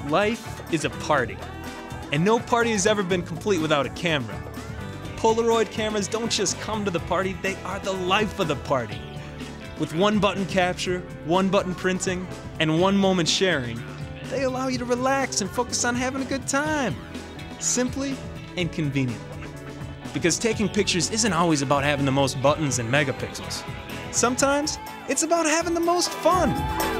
Life is a party, and no party has ever been complete without a camera. Polaroid cameras don't just come to the party, they are the life of the party. With one button capture, one button printing, and one moment sharing, they allow you to relax and focus on having a good time. Simply and conveniently. Because taking pictures isn't always about having the most buttons and megapixels. Sometimes, it's about having the most fun.